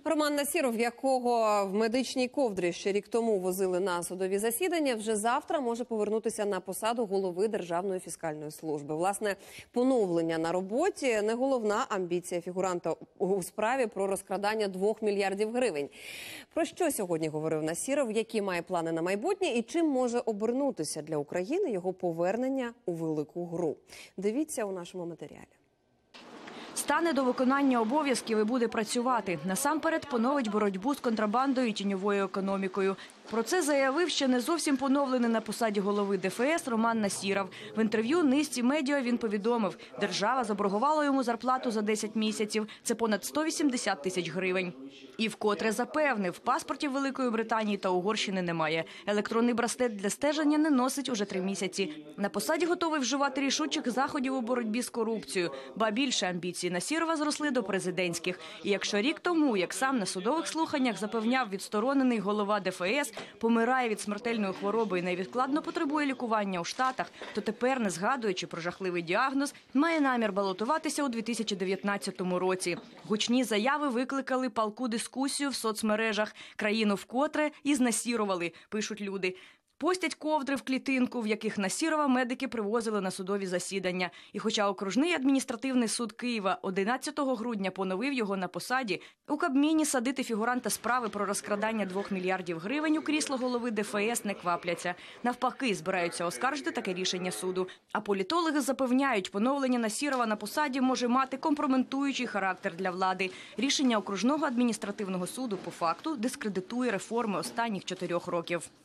Роман Насіров, якого в медичній ковдрі ще рік тому возили на судові засідання, вже завтра може повернутися на посаду голови Державної фіскальної служби. Власне, поновлення на роботі – не головна амбіція фігуранта у справі про розкрадання 2 мільярдів гривень. Про що сьогодні говорив Насіров, які має плани на майбутнє і чим може обернутися для України його повернення у велику гру. Дивіться у нашому матеріалі. Стане до виконання обов'язків і буде працювати. Насамперед поновить боротьбу з контрабандою і тіньовою економікою. Про це заявив ще не зовсім поновлений на посаді голови ДФС Роман Насіров. В інтерв'ю низці медіа він повідомив, держава заборгувала йому зарплату за 10 місяців. Це понад 180 тисяч гривень. І вкотре запевнив, паспортів Великої Британії та Угорщини немає. Електронний браслет для стеження не носить уже 3 місяці. На посаді готовий вживати рішучих заходів у боротьбі з корупцією. Ба більше, амбіції Насірова зросли до президентських. І якщо рік тому, як сам на судових слуханнях запевняв відсторонений голова ДФС, помирає від смертельної хвороби і невідкладно потребує лікування у Штатах, то тепер, не згадуючи про жахливий діагноз, має намір балотуватися у 2019 році. Гучні заяви викликали палку дискусію в соцмережах. Країну вкотре і знасірували, пишуть люди. Постять ковдри в клітинку, в яких Насірова медики привозили на судові засідання. І хоча окружний адміністративний суд Києва 11 грудня поновив його на посаді, у Кабміні садити фігуранта справи про розкрадання 2 мільярдів гривень у крісло голови ДФС не квапляться. Навпаки, збираються оскаржити таке рішення суду. А політологи запевняють, поновлення Насірова на посаді може мати компрометуючий характер для влади. Рішення окружного адміністративного суду по факту дискредитує реформи останніх 4 років.